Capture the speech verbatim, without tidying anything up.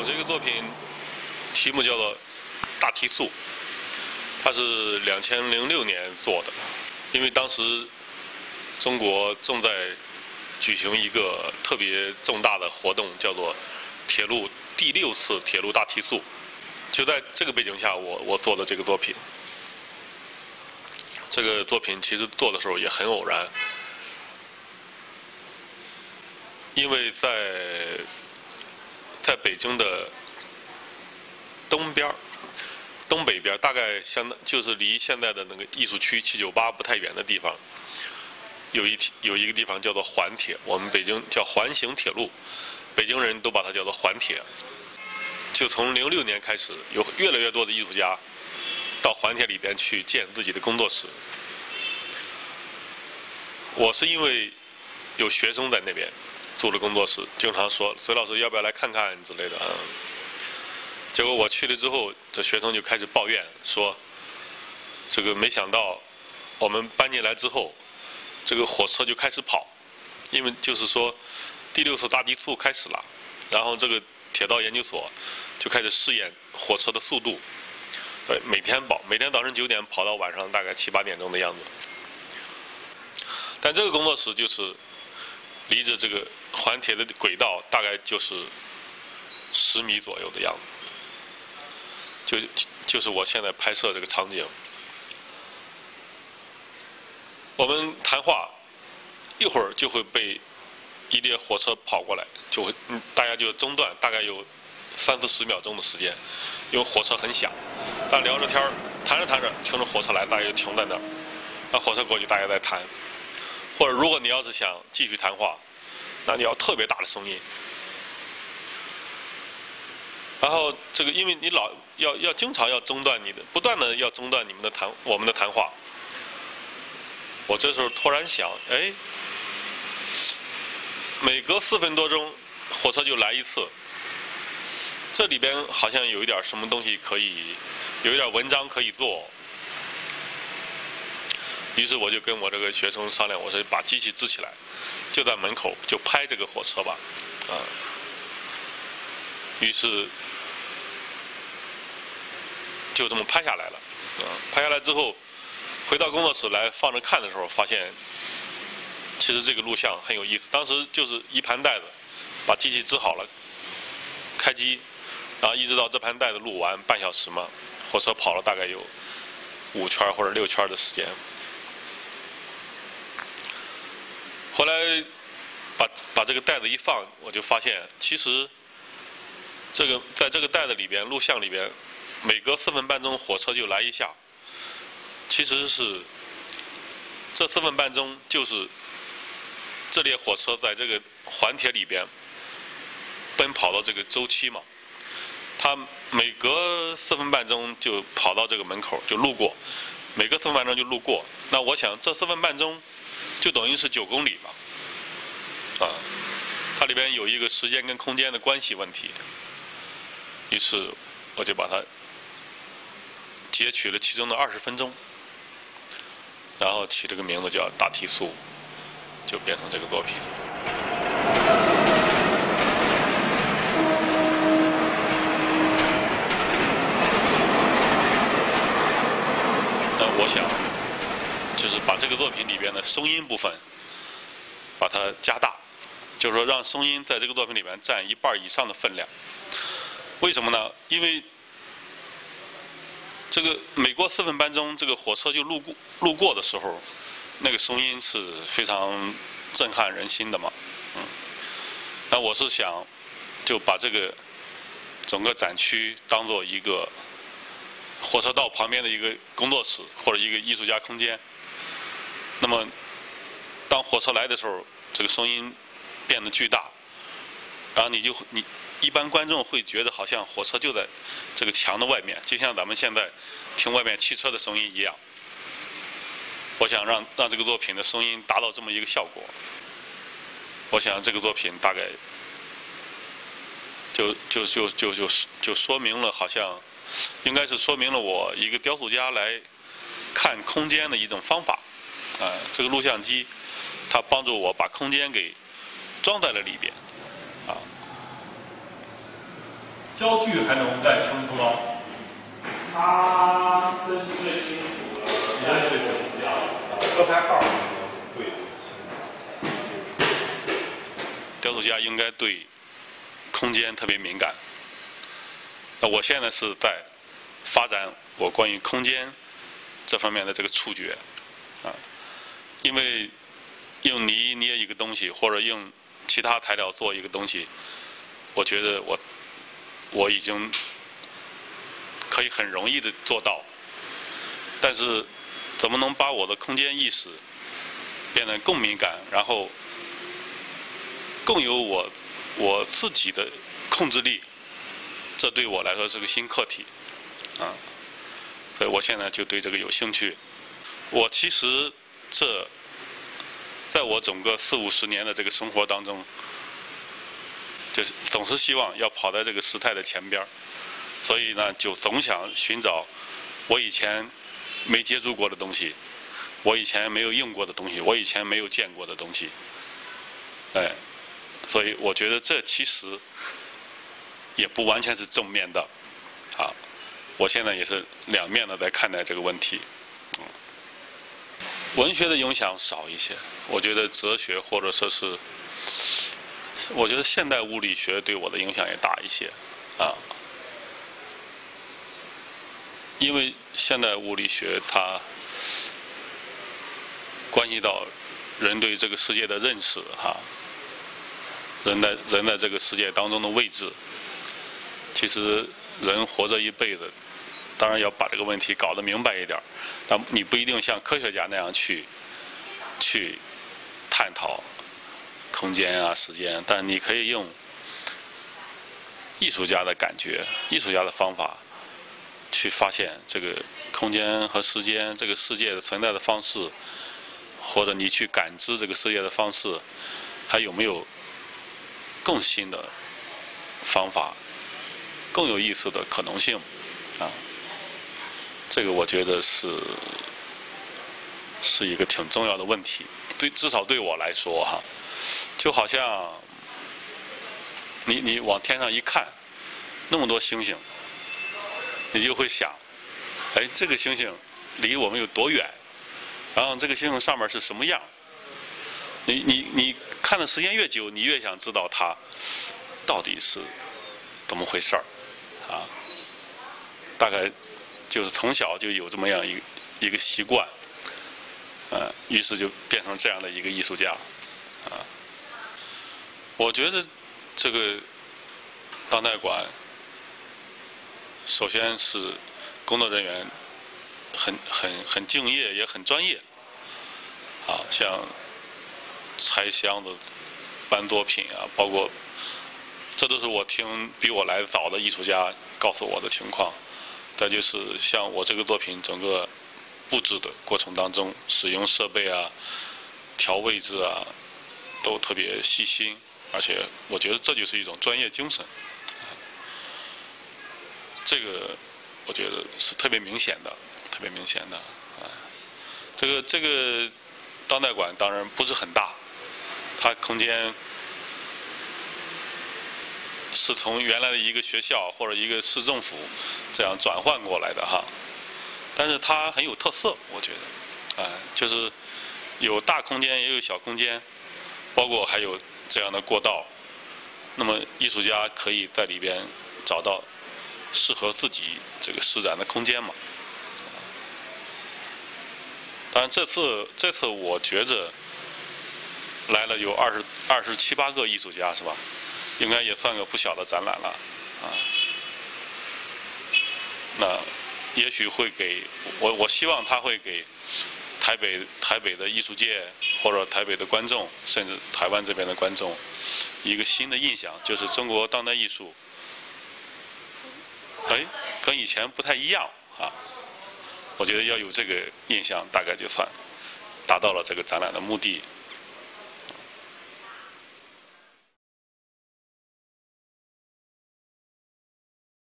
这个作品题目叫做《大提速》，它是两千零六年做的，因为当时中国正在举行一个特别重大的活动，叫做铁路第六次铁路大提速。就在这个背景下，我我做的这个作品。这个作品其实做的时候也很偶然，因为在在北京的东边、东北边，大概相当就是离现在的那个艺术区七九八不太远的地方，有一有一个地方叫做环铁，我们北京叫环形铁路，北京人都把它叫做环铁。就从零六年开始，有越来越多的艺术家到环铁里边去建自己的工作室。我是因为有学生在那边租了工作室，经常说隋老师要不要来看看之类的啊。结果我去了之后，这学生就开始抱怨说，这个没想到我们搬进来之后，这个火车就开始跑，因为就是说第六次大提速开始了，然后这个铁道研究所就开始试验火车的速度，对，每天跑，每天早上九点跑到晚上大概七八点钟的样子。但这个工作室就是离着这个环铁的轨道大概就是十米左右的样子，就就是我现在拍摄这个场景。我们谈话一会儿就会被一列火车跑过来，就会嗯大家就中断，大概有三四十秒钟的时间，因为火车很响，大家聊着天儿，谈着谈着，听着火车来，大家就停在那儿，那火车过去，大家在谈。或者如果你要是想继续谈话，那你要特别大的声音。然后这个，因为你老要要经常要中断你的，不断的要中断你们的谈我们的谈话。我这时候突然想，哎，每隔四分多钟火车就来一次，这里边好像有一点什么东西可以，有一点文章可以做。于是我就跟我这个学生商量，我说把机器支起来，就在门口就拍这个火车吧，啊。于是就这么拍下来了，啊，拍下来之后回到工作室来放着看的时候，发现其实这个录像很有意思。当时就是一盘带子，把机器支好了，开机，然后一直到这盘带子录完半小时嘛，火车跑了大概有五圈或者六圈的时间。后来把把这个带子一放，我就发现其实这个在这个带子里边，录像里边，每隔四分半钟火车就来一下，其实是这四分半钟就是这列火车在这个环铁里边奔跑的这个周期嘛。它每隔四分半钟就跑到这个门口就路过，每隔四分半钟就路过。那我想这四分半钟就等于是九公里吧，啊，它里边有一个时间跟空间的关系问题，于是我就把它截取了其中的二十分钟，然后起了个名字叫《大提速》，就变成这个作品。那我想就是把这个作品里边的声音部分把它加大，就是说让声音在这个作品里面占一半以上的分量。为什么呢？因为这个每过四分半钟这个火车就路过路过的时候，那个声音是非常震撼人心的嘛。嗯，那我是想就把这个整个展区当做一个火车道旁边的一个工作室或者一个艺术家空间。那么当火车来的时候，这个声音变得巨大，然后你就你一般观众会觉得好像火车就在这个墙的外面，就像咱们现在听外面汽车的声音一样。我想让让这个作品的声音达到这么一个效果。我想这个作品大概就就就就就就说明了，好像应该是说明了我一个雕塑家来看空间的一种方法。啊，这个录像机它帮助我把空间给装在了里边，啊， 焦距还能再清楚吗？ 它这是最清楚的，现在最清楚掉了。 车牌号对得清。 雕塑家应该对空间特别敏感。那我现在是在发展我关于空间这方面的这个触觉啊，因为用泥捏一个东西，或者用其他材料做一个东西，我觉得我我已经可以很容易的做到，但是怎么能把我的空间意识变得更敏感，然后更有我我自己的控制力，这对我来说是个新课题啊，所以我现在就对这个有兴趣。我其实这在我整个四五十年的这个生活当中，就是总是希望要跑在这个时代的前边，所以呢，就总想寻找我以前没接触过的东西，我以前没有用过的东西，我以前没有见过的东西，哎，所以我觉得这其实也不完全是正面的，啊，我现在也是两面的在看待这个问题。嗯，文学的影响少一些，我觉得哲学或者说是，我觉得现代物理学对我的影响也大一些，啊，因为现代物理学它关系到人对这个世界的认识，哈，人在人在这个世界当中的位置。其实人活着一辈子，当然要把这个问题搞得明白一点，但你不一定像科学家那样去去探讨空间啊、时间，但你可以用艺术家的感觉、艺术家的方法去发现这个空间和时间这个世界的存在的方式，或者你去感知这个世界的方式，还有没有更新的方法？更有意思的可能性啊，这个我觉得是是一个挺重要的问题。对，至少对我来说哈，就好像你你往天上一看，那么多星星，你就会想，哎，这个星星离我们有多远？然后这个星星上面是什么样？你你你看的时间越久，你越想知道它到底是怎么回事儿。啊，大概就是从小就有这么样一个一个习惯，呃，于是就变成这样的一个艺术家，啊，我觉得这个当代馆，首先是工作人员很很很敬业，也很专业，啊，像拆箱子、搬作品啊，包括。这都是我听比我来早的艺术家告诉我的情况。再就是像我这个作品整个布置的过程当中，使用设备啊、调位置啊，都特别细心，而且我觉得这就是一种专业精神。这个我觉得是特别明显的，特别明显的。啊，这个这个当代馆当然不是很大，它空间。是从原来的一个学校或者一个市政府这样转换过来的哈，但是它很有特色，我觉得，啊、呃，就是有大空间也有小空间，包括还有这样的过道，那么艺术家可以在里边找到适合自己这个施展的空间嘛。当然这次这次我觉着来了有二十二十七八个艺术家是吧？应该也算个不小的展览了，啊，那也许会给我，我希望他会给台北台北的艺术界或者台北的观众，甚至台湾这边的观众一个新的印象，就是中国当代艺术，哎，跟以前不太一样啊。我觉得要有这个印象，大概就算达到了这个展览的目的。